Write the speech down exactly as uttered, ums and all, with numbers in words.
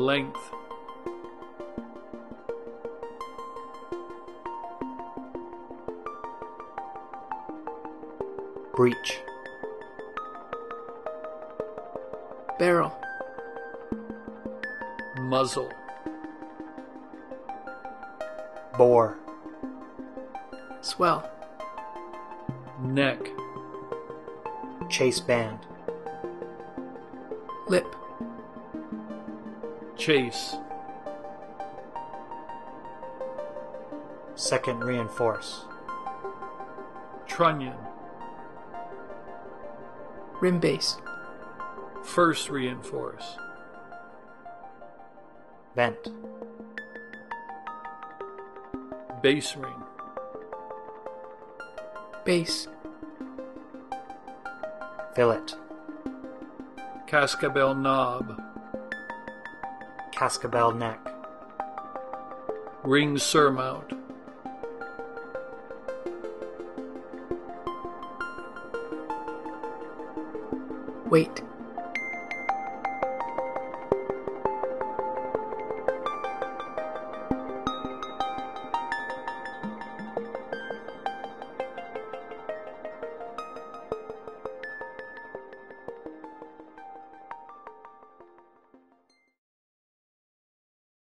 length. Breech. Barrel. Muzzle. Bore. Swell. Neck. Chase band. Lip. Chase. Second reinforce. Trunnion. Rim base. First reinforce. Vent. Base ring. Base. Fillet. Cascabel knob. Cascabel neck. Ring surmount. Weight.